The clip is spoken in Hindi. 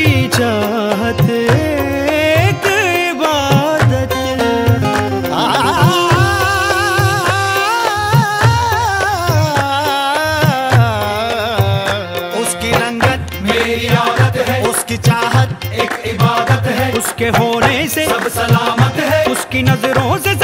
चाहत एक इबादत। उसकी रंगत मेरी आदत है, उसकी चाहत एक इबादत है, उसके होने से सब सलामत है, उसकी नजरों से